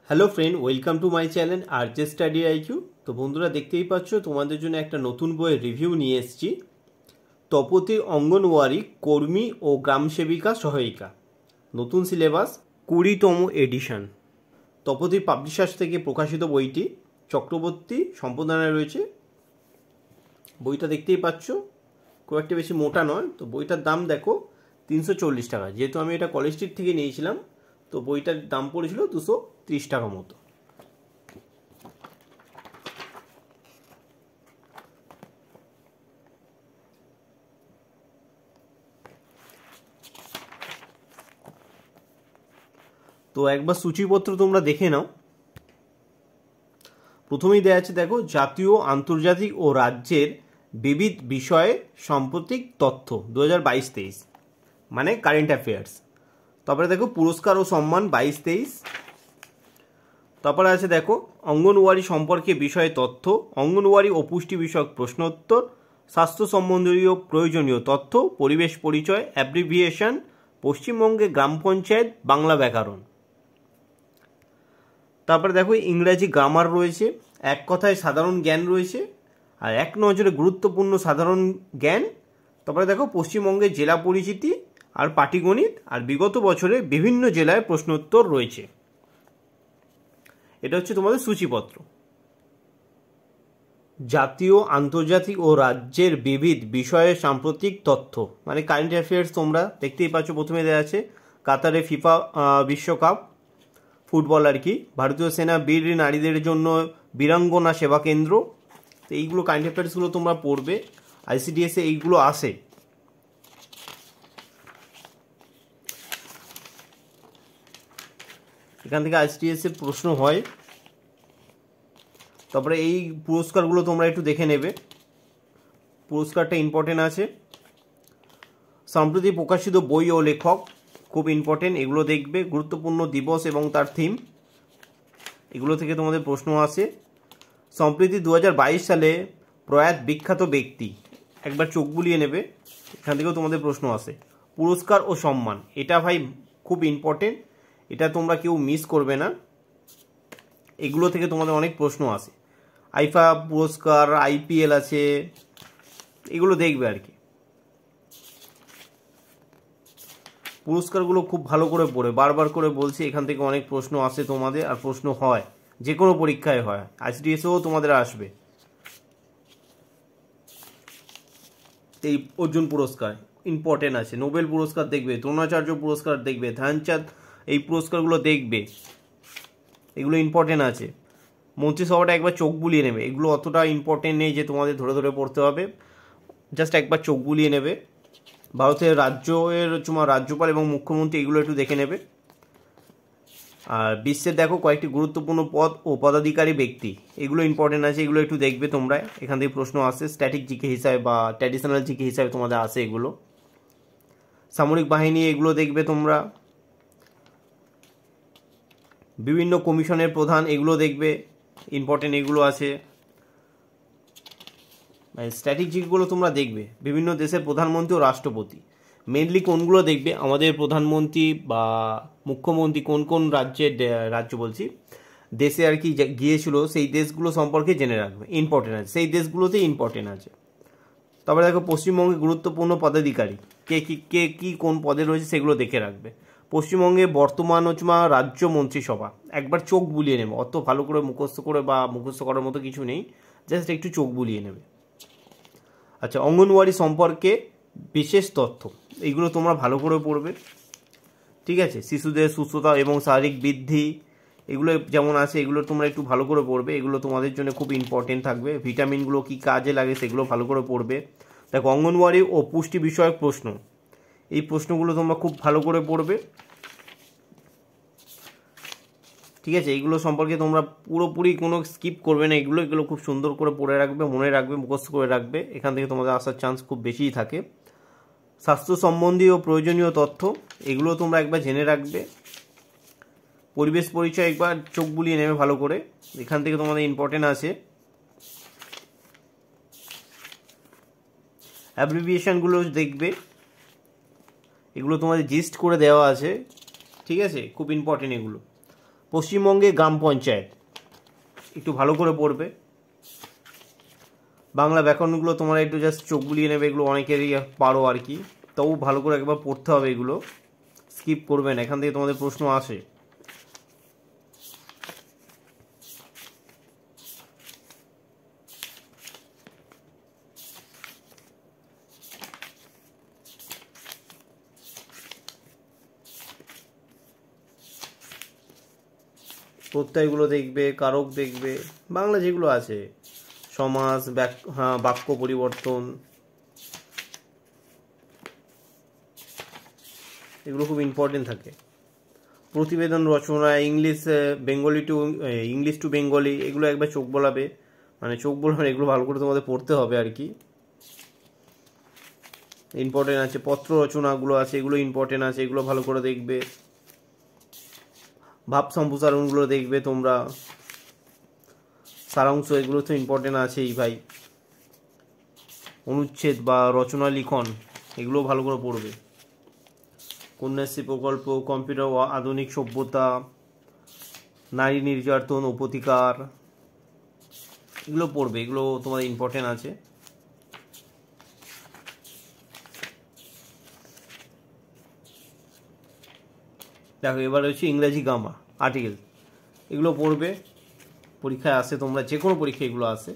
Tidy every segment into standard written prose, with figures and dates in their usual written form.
Hello friend, welcome to my channel RJ study IQ. তো বন্ধুরা, দেখতেই পাচ্ছ তোমাদের জন্য একটা নতুন বইয়ের রিভিউ নিয়ে এসেছি। তপতি অঙ্গনওয়াড়ি কর্মী ও গ্রাম সেবিকা সহায়িকা, নতুন সিলেবাস, 20তম এডিশন। তপতি পাবলিশার্স থেকে প্রকাশিত বইটি চক্রবর্তী সম্পাদনায় রয়েছে। বইটা দেখতেই পাচ্ছ, খুব একটা বেশি মোটা নয়। তো বইটার দাম দেখো 340 টাকা। যেহেতু আমি এটা কলেজ স্ট্রিট থেকে নিয়েছিলাম, তো বইটার দাম পড়েছিল 230 টাকা মতো। তো একবার সূচিপত্র তোমরা দেখে নাও। প্রথমেই দেওয়া আছে, দেখো, জাতীয়, আন্তর্জাতিক ও রাজ্যের বিবিধ বিষয়ে সাম্প্রতিক তথ্য 2022-23, মানে কারেন্ট অ্যাফেয়ার্স। তারপরে দেখো পুরস্কার ও সম্মান 22-23। তারপরে আছে দেখো অঙ্গনওয়াড়ি সম্পর্কে বিষয়ে তথ্য, অঙ্গনওয়াড়ি ও পুষ্টি বিষয়ক প্রশ্নোত্তর, স্বাস্থ্য সম্বন্ধীয় প্রয়োজনীয় তথ্য, পরিবেশ পরিচয়, অ্যাব্রিভিয়েশন, পশ্চিমবঙ্গে গ্রাম পঞ্চায়েত, বাংলা ব্যাকরণ। তারপরে দেখো ইংরাজি গ্রামার রয়েছে, এক কথায় সাধারণ জ্ঞান রয়েছে, আর এক নজরে গুরুত্বপূর্ণ সাধারণ জ্ঞান। তারপরে দেখো পশ্চিমবঙ্গের জেলা পরিচিতি আর পাটিগণিত, আর বিগত বছরে বিভিন্ন জেলায় প্রশ্নোত্তর রয়েছে। এটা হচ্ছে তোমাদের সূচিপত্র। জাতীয়, আন্তর্জাতিক ও রাজ্যের বিবিধ বিষয়ে সাম্প্রতিক তথ্য, মানে কারেন্ট অ্যাফেয়ার্স। তোমরা দেখতেই পাচ্ছ, প্রথমে দেওয়া আছে কাতারে ফিফা বিশ্বকাপ ফুটবল আর কি, ভারতীয় সেনা বীর নারীদের জন্য বীরাঙ্গনা সেবা কেন্দ্র। তো এইগুলো কারেন্ট অ্যাফেয়ার্সগুলো তোমরা পড়বে, আইসিডিএসে এইগুলো আসে। এখান থেকে আইসিডিএসের প্রশ্ন হয়। তারপরে এই পুরস্কারগুলো তোমরা একটু দেখে নেবে, পুরস্কারটা ইম্পর্টেন্ট আছে। সম্প্রতি প্রকাশিত বই ও লেখক খুব ইম্পর্টেন্ট, এগুলো দেখবে। গুরুত্বপূর্ণ দিবস এবং তার থিম, এগুলো থেকে তোমাদের প্রশ্ন আসে। সম্প্রতি 2022 সালে প্রয়াত বিখ্যাত ব্যক্তি, একবার চোখ বুলিয়ে নেবে, এখান থেকেও তোমাদের প্রশ্ন আসে। পুরস্কার ও সম্মান, এটা ভাই খুব ইম্পর্টেন্ট, এটা তোমরা কেউ মিস করবে না। এগুলো থেকে তোমাদের অনেক প্রশ্ন আসে। আইফা পুরস্কার, আইপিএল আছে, এগুলো দেখবে আর কি। পুরস্কারগুলো খুব ভালো করে পড়ে, বারবার করে বলছি, এখান থেকে অনেক প্রশ্ন আসে তোমাদের, আর প্রশ্ন হয়, যে কোনো পরীক্ষায় হয়, আইসিডিএসও তোমাদের আসবে। এই অর্জুন পুরস্কার ইম্পর্টেন্ট আছে, নোবেল পুরস্কার দেখবে, দ্রোণাচার্য পুরস্কার দেখবে, ধ্যানচাঁদ, এই পুরস্কারগুলো দেখবে, এগুলো ইম্পর্টেন্ট আছে। মন্ত্রিসভাটা একবার চোখ বুলিয়ে নেবে, এগুলো অতটা ইম্পর্টেন্ট নেই যে তোমাদের ধরে ধরে পড়তে হবে, জাস্ট একবার চোখ বুলিয়ে নেবে। ভারতের রাজ্যপাল এবং মুখ্যমন্ত্রী, এগুলো একটু দেখে নেবে। আর বিশ্বের দেখো কয়েকটি গুরুত্বপূর্ণ পদ ও পদাধিকারী ব্যক্তি, এগুলো ইম্পর্টেন্ট আছে, এগুলো একটু দেখবে তোমরা। এখান থেকে প্রশ্ন আসে, স্ট্যাটিক জিকে হিসাবে বা ট্র্যাডিশনাল জিকে হিসাবে তোমাদের আসে এগুলো। সামরিক বাহিনী, এগুলো দেখবে তোমরা। বিভিন্ন কমিশনের প্রধান, এগুলো দেখবে, ইম্পর্টেন্ট এগুলো আছে। স্ট্যাটিক জিকেগুলো তোমরা দেখবে। বিভিন্ন দেশের প্রধানমন্ত্রী ও রাষ্ট্রপতি, মেনলি কোনগুলো দেখবে, আমাদের প্রধানমন্ত্রী বা মুখ্যমন্ত্রী কোন কোন দেশে আর কি গিয়েছিল, সেই দেশগুলো সম্পর্কে জেনে রাখবে, ইম্পর্টেন্ট আছে, সেই দেশগুলোতে ইম্পর্টেন্ট আছে। তারপরে দেখো পশ্চিমবঙ্গে গুরুত্বপূর্ণ পদাধিকারী, কে কি কোন পদে রয়েছে, সেগুলো দেখে রাখবে। পশ্চিমবঙ্গে বর্তমান রাজ্য মন্ত্রিসভা, একবার চোখ বুলিয়ে নেবে, অত ভালো করে মুখস্থ করার মতো কিছু নেই, জাস্ট একটু চোখ বুলিয়ে নেবে। আচ্ছা, অঙ্গনওয়াড়ি সম্পর্কে বিশেষ তথ্য, এইগুলো তোমরা ভালো করে পড়বে, ঠিক আছে। শিশুদের সুস্থতা এবং শারীরিক বৃদ্ধি, এগুলো যেমন আছে, এগুলো তোমরা একটু ভালো করে পড়বে, এগুলো তোমাদের জন্য খুব ইম্পর্টেন্ট থাকবে। ভিটামিনগুলো কি কাজে লাগে, সেগুলো ভালো করে পড়বে। দেখো অঙ্গনওয়াড়ি ও পুষ্টি বিষয়ক প্রশ্ন, এই প্রশ্নগুলো তোমরা খুব ভালো করে পড়বে, ঠিক আছে। এইগুলো সম্পর্কে তোমরা পুরোপুরি কোনো স্কিপ করবে না, এগুলো খুব সুন্দর করে পড়ে রাখবে, মনে রাখবে, মুখস্থ করে রাখবে, এখান থেকে তোমাদের আসার চান্স খুব বেশিই থাকে। স্বাস্থ্য সম্বন্ধী ও প্রয়োজনীয় তথ্য, এগুলো তোমরা একবার জেনে রাখবে। পরিবেশ পরিচয়, একবার চোখ বুলিয়ে নেবে ভালো করে, এখান থেকে তোমাদের ইম্পর্টেন্ট আছে। অ্যাব্রিভিয়েশনগুলো দেখবে, এগুলো তোমাদের জিস্ট করে দেওয়া আছে, ঠিক আছে, খুব ইম্পর্টেন্ট এগুলো। পশ্চিমবঙ্গে গ্রাম পঞ্চায়েত একটু ভালো করে পড়বে। বাংলা ব্যাকরণগুলো তোমরা একটু জাস্ট চোখ বুলিয়ে নেবে, এগুলো অনেকেরই পারো আর কি, তবু ভালো করে একবার পড়তে হবে, এগুলো স্কিপ করবে না, এখান থেকে তোমাদের প্রশ্ন আসে। প্রত্যয়গুলো দেখবে, কারক দেখবে, বাংলা যেগুলো আছে, সমাস, বাক্য পরিবর্তন, এগুলো খুব ইম্পর্টেন্ট থাকে। প্রতিবেদন রচনা, ইংলিশ টু বেঙ্গলি, এগুলো একবার চোখ বলাবে, মানে চোখ বলাবে, এগুলো ভালো করে তোমাদের পড়তে হবে আর কি, ইম্পর্টেন্ট আছে। পত্র রচনাগুলো আছে, এগুলো ইম্পর্টেন্ট আছে, এগুলো ভালো করে দেখবে। ভাব সম্প্রসারণগুলো দেখবে তোমরা, সারাংশ, এগুলো তো ইম্পর্টেন্ট আছেই ভাই। অনুচ্ছেদ বা রচনা লিখন, এগুলো ভালো করে পড়বে। কন্যাশ্রী প্রকল্প, কম্পিউটার ও আধুনিক সভ্যতা, নারী নির্যাতন ও প্রতিকার, এগুলো পড়বে, এগুলো তোমাদের ইম্পর্টেন্ট আছে। দেখো এবার হচ্ছে ইংরাজি গ্রামার, আর্টিকেল, এগুলো পড়বে, পরীক্ষায় আসে, তোমরা যে কোনো পরীক্ষায় এগুলো আসে।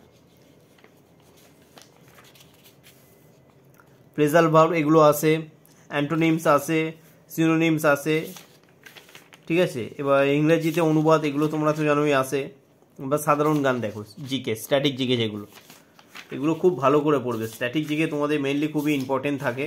ফ্রেজাল ভার্ব এগুলো আসে, অ্যান্টোনিমস আসে, সিনোনিমস আসে, ঠিক আছে। এবার ইংরেজিতে অনুবাদ, এগুলো তোমরা তো জানোই আসে। এবার সাধারণ জ্ঞান দেখো, জিকে, স্ট্যাটিক জিকে, যেগুলো, এগুলো খুব ভালো করে পড়বে। স্ট্যাটিক জিকে তোমাদের মেনলি খুবই ইম্পর্টেন্ট থাকে,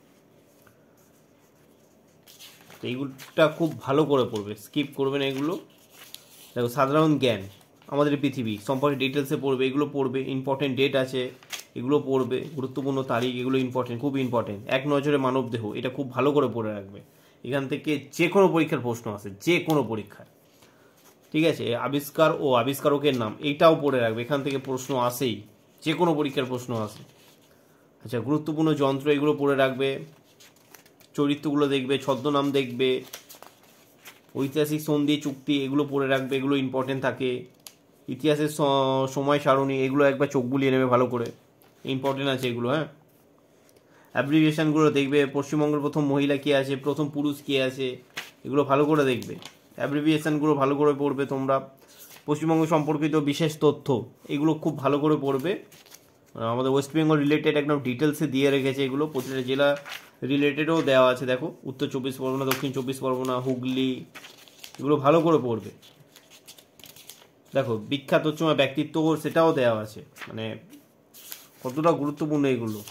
এইগুলোটা খুব ভালো করে পড়বে, স্কিপ করবে না এগুলো। দেখো সাধারণ জ্ঞান, আমাদের পৃথিবী সম্পর্কে ডিটেলসে পড়বে, এগুলো পড়বে। ইম্পর্টেন্ট ডেট আছে, এগুলো পড়বে। গুরুত্বপূর্ণ তারিখ, এগুলো ইম্পর্টেন্ট, খুব ইম্পর্টেন্ট। এক নজরে মানব দেহ, এটা খুব ভালো করে পড়ে রাখবে, এখান থেকে যে কোনো পরীক্ষার প্রশ্ন আসে, যে কোনো পরীক্ষায়, ঠিক আছে। আবিষ্কার ও আবিষ্কারকের নাম, এইটাও পড়ে রাখবে, এখান থেকে প্রশ্ন আসেই, যে কোনো পরীক্ষার প্রশ্ন আসে। আচ্ছা, গুরুত্বপূর্ণ যন্ত্র, এগুলো পড়ে রাখবে। চরিত্রগুলো দেখবে, ছদ্মনাম দেখবে, ঐতিহাসিক সন্ধি, চুক্তি, এগুলো পড়ে রাখবে, এগুলো ইম্পর্টেন্ট থাকে। ইতিহাসের সময় সারণী, এগুলো একবার চোখ বুলিয়ে নেবে ভালো করে, ইম্পর্টেন্ট আছে এগুলো, হ্যাঁ। অ্যাব্রিভিয়েশনগুলো দেখবে, পশ্চিমবঙ্গের প্রথম মহিলা কে আছে, প্রথম পুরুষ কে আছে, এগুলো ভালো করে দেখবে। অ্যাব্রিভিয়েশনগুলো ভালো করে পড়বে তোমরা। পশ্চিমবঙ্গ সম্পর্কিত বিশেষ তথ্য, এগুলো খুব ভালো করে পড়বে। আমাদের ওয়েস্ট বেঙ্গল রিলেটেড একদম ডিটেলসে দিয়ে রেখেছে, এগুলো প্রতিটা জেলা রিলেটেডও দেওয়া আছে। দেখো উত্তর 24 পরগনা, দক্ষিণ 24 পরগনা, হুগলি, এগুলো ভালো করে পড়বে। দেখো বিখ্যাত ব্যক্তিত্ব, সেটাও দেওয়া আছে, মানে কতটা গুরুত্বপূর্ণ এগুলো।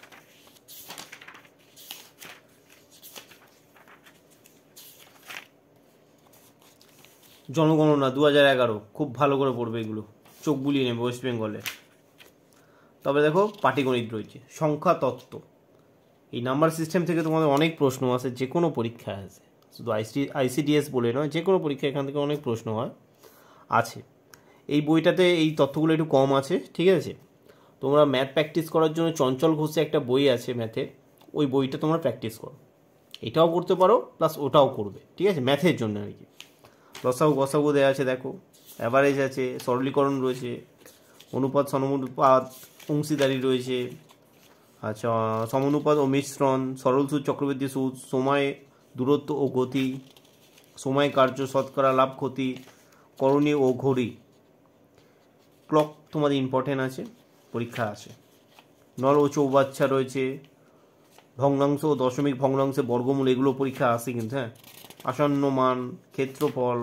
জনগণনা 2011, খুব ভালো করে পড়বে, এগুলো চোখ বুলিয়ে নেবে ওয়েস্ট বেঙ্গলে। তবে দেখো পাটিগণিত রয়েছে, সংখ্যা তত্ত্ব, এই নাম্বার সিস্টেম থেকে তোমাদের অনেক প্রশ্ন আসে, যে কোনো পরীক্ষায় আসে, শুধু আইসিডিএস বলে নয়, যে কোনো পরীক্ষা এখান থেকে অনেক প্রশ্ন হয়, আছে। এই বইটাতে এই তথ্যগুলো একটু কম আছে, ঠিক আছে। তোমরা ম্যাথ প্র্যাকটিস করার জন্য চঞ্চল ঘোষে একটা বই আছে ম্যাথের, ওই বইটা তোমরা প্র্যাকটিস করো, এটাও করতে পারো প্লাস ওটাও করবে, ঠিক আছে, ম্যাথের জন্য আর কি। লসাগু গসাগু দেওয়া আছে, দেখো অ্যাভারেজ আছে, সরলীকরণ রয়েছে, অনুপাত সমানুপাত, অংশীদারি রয়েছে, আচ্ছা, সমানুপাত ও মিশ্রণ, সরল সুদ, চক্রবৃদ্ধি সুদ, সময়, দূরত্ব ও গতি, সময়, কার্য, শতকরা, লাভ, ক্ষতি, করণী ও ঘড়ি, ক্লক তোমাদের ইম্পর্টেন্ট আছে, পরীক্ষা আছে। নল ও চৌবাচ্চা রয়েছে, ভগ্নাংশ ও দশমিক ভগ্নাংশে বর্গমূল, এগুলো পরীক্ষা আসে কিন্তু, হ্যাঁ। আসন্ন মান, ক্ষেত্রফল,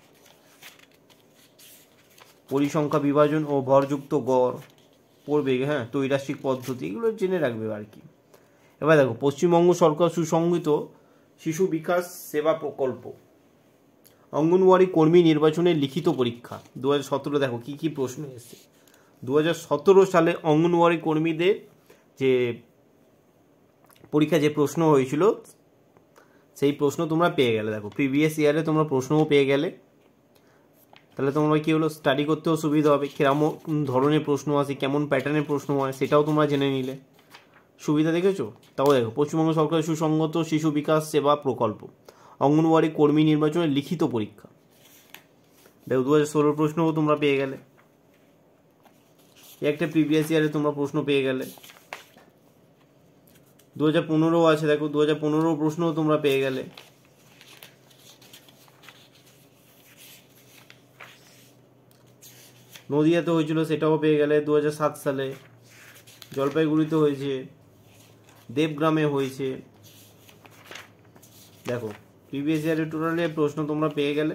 পরিসংখ্যা, বিভাজন ও ভরযুক্ত গড় পড়বে, হ্যাঁ। ত্রৈরাশিক পদ্ধতি, এগুলো জেনে রাখবে আর কি। এবার দেখো পশ্চিমবঙ্গ সরকার সুসংহত শিশু বিকাশ সেবা প্রকল্প, অঙ্গনওয়াড়ি কর্মী নির্বাচনের লিখিত পরীক্ষা 2017, দেখো কি কি প্রশ্ন এসেছে। 2017 সালে অঙ্গনওয়াড়ি কর্মীদের যে পরীক্ষা, যে প্রশ্ন হয়েছিল, সেই প্রশ্ন তোমরা পেয়ে গেলে। দেখো প্রিভিয়াস ইয়ারে তোমরা প্রশ্নও পেয়ে গেলে, তাহলে তোমরা কি হলো, স্টাডি করতেও সুবিধা হবে, কেমন ধরনের প্রশ্ন আসে, কেমন প্যাটার্নের প্রশ্ন হয়, সেটাও তোমরা জেনে নিলে, সুবিধা দেখেছো। তাও দেখো পশ্চিমবঙ্গ সরকারের সুসংহত শিশু বিকাশ সেবা প্রকল্প, অঙ্গনওয়াড়ি কর্মী নির্বাচনের লিখিত পরীক্ষা, দেখো 2016 প্রশ্নও তোমরা পেয়ে গেলে, একটা প্রিভিয়াস ইয়ারে তোমরা প্রশ্ন পেয়ে গেলে। 2015 আছে, দেখো 2015 প্রশ্নও তোমরা পেয়ে গেলে। নদিয়াতে হয়েছিল সেটাও পেয়ে গেলে 2007 সালে, জলপাইগুড়িতে হয়েছে, দেবগ্রামে হয়েছে। দেখো প্রিভিয়াস ইয়ারের টোটালি প্রশ্ন তোমরা পেয়ে গেলে।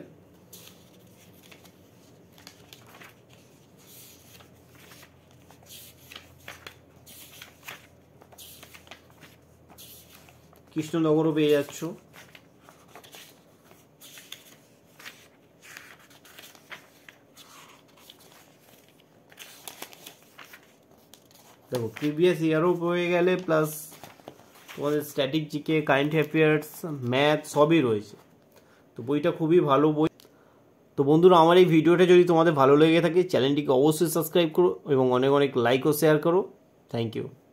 কৃষ্ণনগরও পেয়ে যাচ্ছ। দেখো প্রিভিয়াস ইয়ারও পেয়ে গেলে, প্লাস তোমাদের static GK, current affairs, math সবই রয়েছে। তো বইটা খুবই ভালো বই। তো বন্ধুরা, আমার এই ভিডিওটা যদি তোমাদের ভালো লেগে থাকে চ্যানেলটিকে অবশ্যই সাবস্ক্রাইব করো এবং অনেক অনেক লাইক ও শেয়ার করো। Thank you.